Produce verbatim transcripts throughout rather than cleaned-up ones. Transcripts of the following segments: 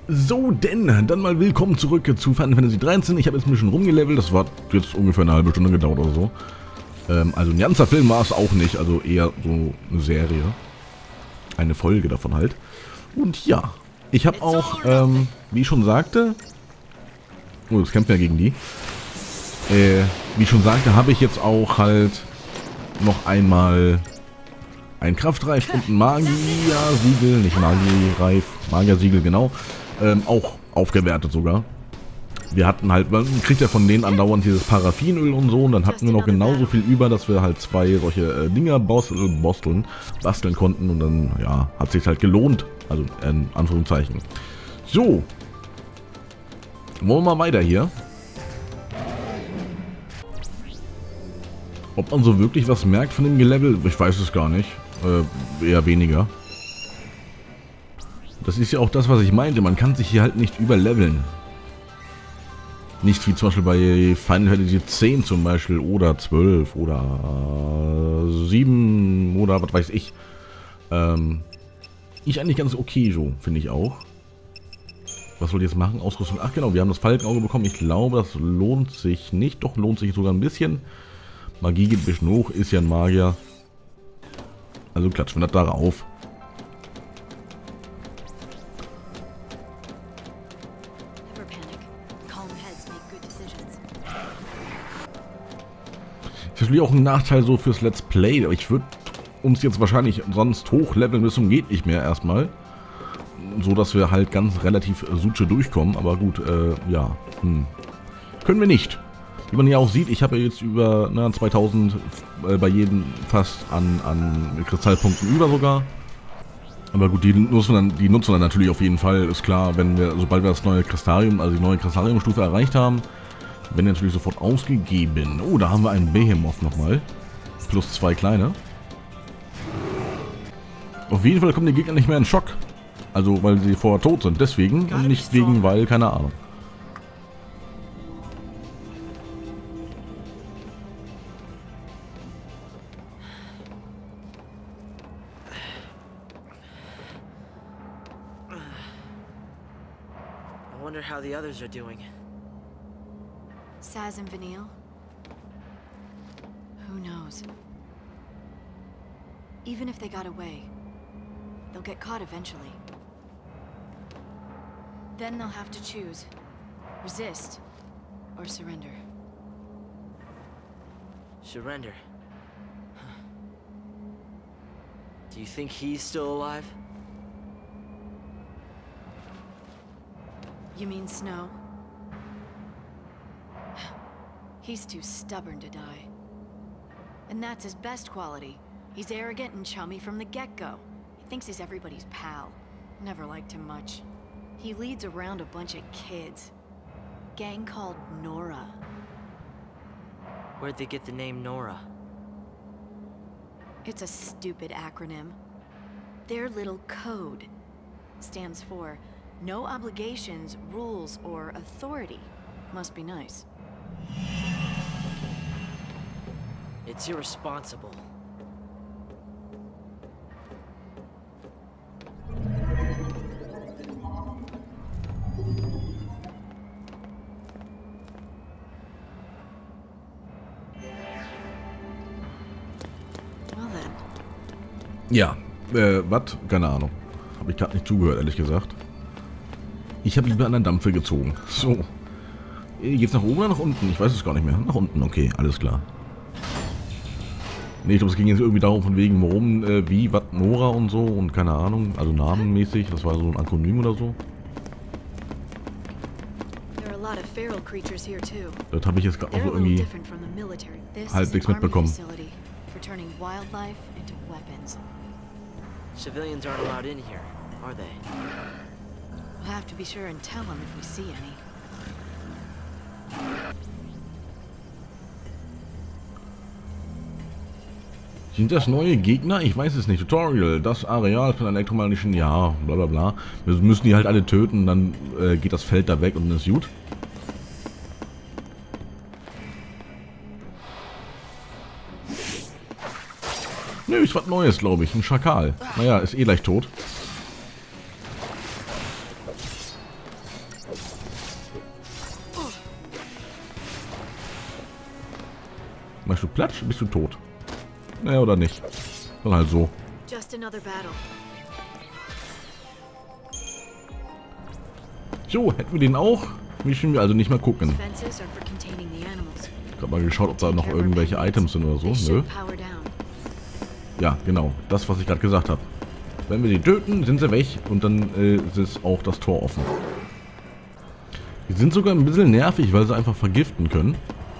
So, denn, dann mal willkommen zurück zu Final Fantasy dreizehn. Ich habe jetzt ein bisschen rumgelevelt, das war jetzt ungefähr eine halbe Stunde gedauert oder so. Ähm, also ein ganzer Film war es auch nicht, also eher so eine Serie. Eine Folge davon halt. Und ja, ich habe auch, ähm, wie ich schon sagte... Oh, das kämpft ja gegen die. Äh, wie ich schon sagte, habe ich jetzt auch halt noch einmal ein Kraftreif und ein Magier-Siegel, nicht Magierreif, Magier-Siegel, genau. Ähm, auch aufgewertet sogar. Wir hatten halt, man kriegt ja von denen andauernd dieses Paraffinöl und so, und dann hatten wir noch genauso viel über, dass wir halt zwei solche äh, Dinger basteln, basteln, basteln konnten, und dann, ja, hat sich halt gelohnt, also in Anführungszeichen. So, wollen wir mal weiter hier. Ob man so wirklich was merkt von dem Gelevel, ich weiß es gar nicht, äh, eher weniger. Das ist ja auch das, was ich meinte. Man kann sich hier halt nicht überleveln. Nicht wie zum Beispiel bei Final Fantasy zehn zum Beispiel oder zwölf oder sieben oder was weiß ich. Ähm, ist eigentlich ganz okay so, finde ich auch. Was soll ich jetzt machen? Ausrüstung. Ach genau, wir haben das Falkenauge bekommen. Ich glaube, das lohnt sich nicht. Doch, lohnt sich sogar ein bisschen. Magie geht ein bisschen hoch. Ist ja ein Magier. Also klatschen wir das darauf. Das ist natürlich auch ein Nachteil so fürs Let's Play, aber ich würde uns jetzt wahrscheinlich sonst hochleveln bis zum geht nicht mehr erstmal. So dass wir halt ganz relativ äh, Suche durchkommen, aber gut, äh, ja, hm. Können wir nicht. Wie man ja auch sieht, ich habe ja jetzt über na, zweitausend äh, bei jedem fast an, an Kristallpunkten über sogar. Aber gut, die nutzen, dann, die nutzen dann natürlich auf jeden Fall, ist klar, wenn wir, sobald wir das neue Kristalium, also die neue Kristalliumstufe erreicht haben, werden natürlich sofort ausgegeben. Oh, da haben wir einen Behemoth nochmal. Plus zwei kleine. Auf jeden Fall kommen die Gegner nicht mehr in Schock. Also, weil sie vorher tot sind. Deswegen und nicht wegen, weil, keine Ahnung. I wonder how the others are doing. Saz and Vanille? Who knows? Even if they got away, they'll get caught eventually. Then they'll have to choose. Resist or surrender. Surrender. Huh. Do you think he's still alive? You mean Snow? He's too stubborn to die. And that's his best quality. He's arrogant and chummy from the get-go. He thinks he's everybody's pal. Never liked him much. He leads around a bunch of kids. Gang called Nora. Where'd they get the name Nora? It's a stupid acronym. Their little code stands for no obligations, rules, or authority. Must be nice. It's irresponsible. Well then. Ja, äh, was? Keine Ahnung. Habe ich gerade nicht zugehört, ehrlich gesagt. Ich habe lieber an der Dampfe gezogen. So. Geht's nach oben oder nach unten? Ich weiß es gar nicht mehr. Nach unten, okay, alles klar. Ne, ich glaube, es ging jetzt irgendwie darum, von wegen, warum, äh, wie, was, Nora und so und keine Ahnung, also namenmäßig, das war so ein Akronym oder so. Das habe ich jetzt gerade auch so irgendwie halbwegs mitbekommen. Civilians aren't allowed in here, are they? We'll have to be sure and tell them if we see any. Sind das neue Gegner? Ich weiß es nicht. Tutorial. Das Areal von elektromagnetischen... Ja, bla bla bla. Wir müssen die halt alle töten, dann äh, geht das Feld da weg und dann ist gut. Nö, ist was Neues, glaube ich. Ein Schakal. Naja, ist eh gleich tot. Machst du Platsch, bist du tot. Naja, oder nicht. Dann halt so. Just another battle. So, hätten wir den auch. Müssen wir also nicht mal gucken. Fences are for containing the animals. Ich habe mal geschaut, ob da noch irgendwelche Items sind oder so. Nö. Power down. Ja, genau. Das, was ich gerade gesagt habe. Wenn wir die töten, sind sie weg und dann äh, ist auch das Tor offen. Die sind sogar ein bisschen nervig, weil sie einfach vergiften können.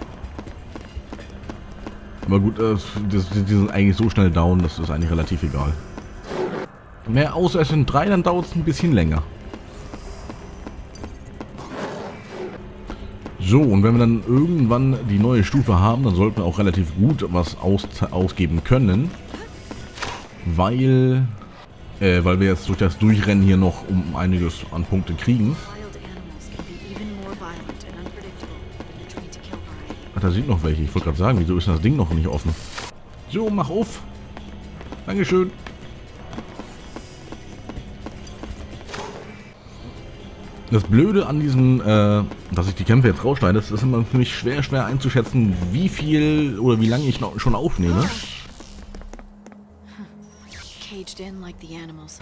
Aber gut, äh, das, die sind eigentlich so schnell down, das ist eigentlich relativ egal. Mehr außer es sind drei, dann dauert es ein bisschen länger. So, und wenn wir dann irgendwann die neue Stufe haben, dann sollten wir auch relativ gut was aus, ausgeben können. Weil, äh, weil wir jetzt durch das Durchrennen hier noch um einiges an Punkte kriegen. Ach, da sind noch welche. Ich wollte gerade sagen, wieso ist das Ding noch nicht offen? So, mach auf. Dankeschön. Das Blöde an diesem, äh, dass ich die Kämpfe jetzt rausschneide, das ist immer für mich schwer, schwer einzuschätzen, wie viel oder wie lange ich noch schon aufnehme. Caged in like the animals.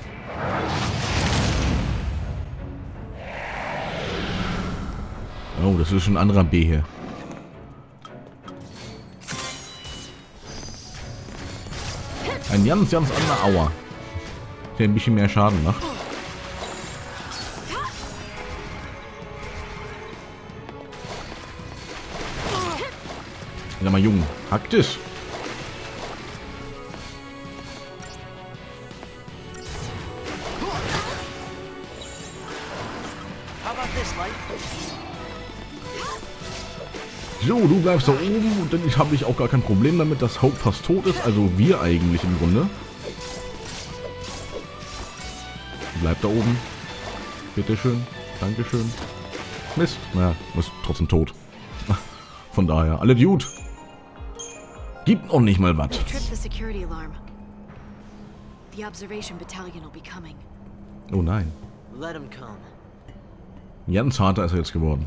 Oh, das ist schon ein anderer B hier. Ein ganz, ganz anderer Aua. Der ein bisschen mehr Schaden macht. Sag mal, Junge, hackt es. So, du bleibst da oben und dann habe ich auch gar kein Problem damit, dass Hope fast tot ist. Also wir eigentlich im Grunde. Bleib da oben. Bitteschön. Dankeschön. Mist. Naja, ist trotzdem tot. Von daher, alle Dude. Gibt noch nicht mal was. Oh nein. Ganz harter ist er jetzt geworden.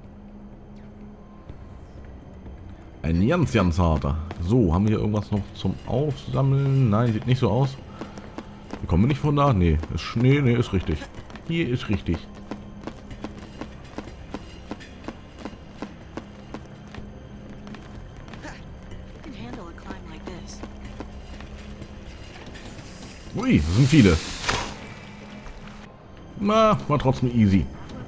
Ein ganz, ganz harter. So, haben wir hier irgendwas noch zum Aufsammeln? Nein, sieht nicht so aus. Hier kommen wir nicht von da? Nee, ist, nee, nee, ist richtig. Hier ist richtig. Ui, das sind viele. Na, war trotzdem easy.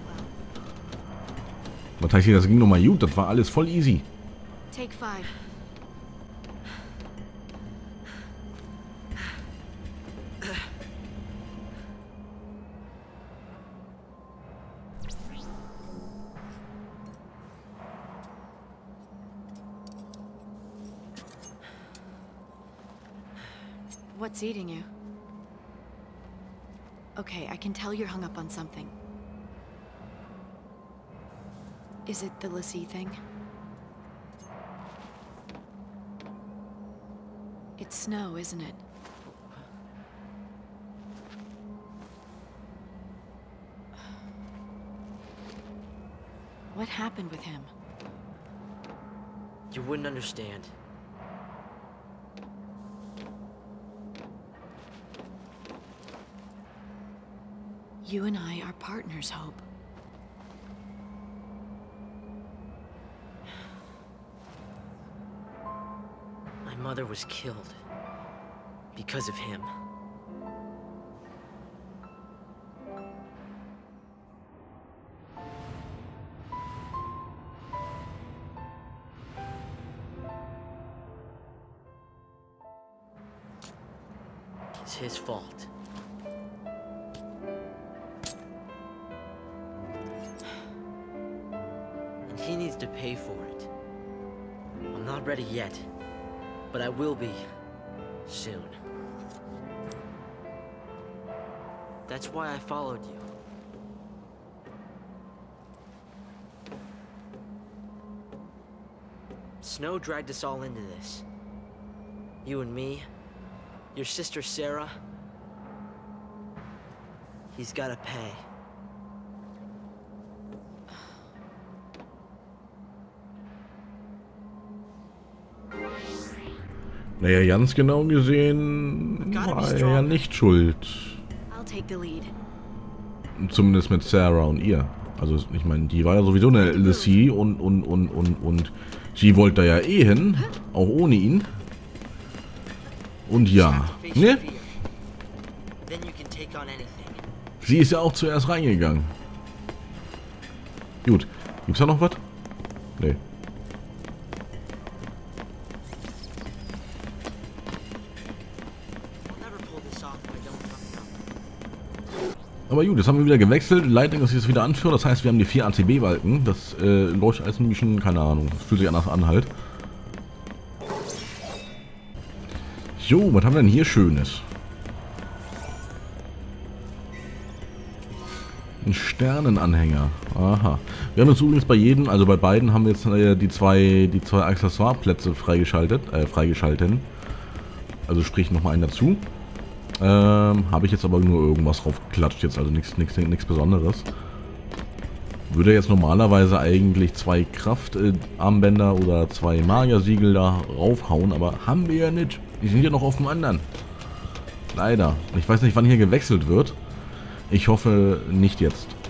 Was heißt hier, das ging nochmal gut, das war alles voll easy. Take five. What's eating you? Okay, I can tell you're hung up on something. Is it the l'Cie thing? It's Snow, isn't it? What happened with him? You wouldn't understand. You and I are partners, Hope. My mother was killed because of him. It's his fault. And he needs to pay for it. I'm not ready yet. But I will be soon. That's why I followed you. Snow dragged us all into this. You and me, your sister Sarah. He's gotta pay. Naja, ganz genau gesehen war er ja nicht schuld. I'll take the lead. Zumindest mit Sarah und ihr. Also ich meine, die war ja sowieso eine L C und und und und und sie wollte da ja eh hin, auch ohne ihn. Und ja, ne? Then you can take on anything. Sie ist ja auch zuerst reingegangen. Gut, gibt's da noch was? Nee. I'll never pull this off if I don't fuck it up. Aber gut, jetzt haben wir wieder gewechselt. Lightning ist jetzt wieder anführen. Das heißt, wir haben die vier A C B-Balken. Das äh, läuft als ein bisschen, keine Ahnung. Das fühlt sich anders an halt. Jo, was haben wir denn hier Schönes? Ein Sternenanhänger. Aha. Wir haben jetzt übrigens bei jedem, also bei beiden haben wir jetzt äh, die zwei, die zwei Accessoireplätze freigeschaltet, äh, freigeschalten. Also sprich nochmal einen dazu. Ähm, habe ich jetzt aber nur irgendwas draufgeklatscht jetzt, also nichts nichts nichts Besonderes. Würde jetzt normalerweise eigentlich zwei Kraftarmbänder äh, oder zwei Magiersiegel da raufhauen, aber haben wir ja nicht. Die sind ja noch auf dem anderen. Leider. Ich weiß nicht, wann hier gewechselt wird. Ich hoffe nicht jetzt.